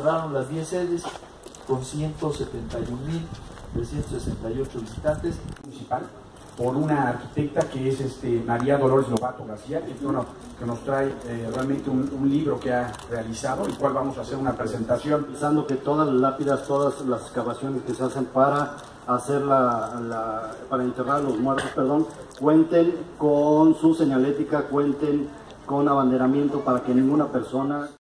cerraron las 10 sedes con 171.368 visitantes. Municipal por una arquitecta que es María Dolores Lobato García, que nos trae realmente un libro que ha realizado, el cual vamos a hacer una presentación. Pensando que todas las lápidas, todas las excavaciones que se hacen para hacer para enterrar a los muertos, cuenten con su señalética, cuenten con abanderamiento para que ninguna persona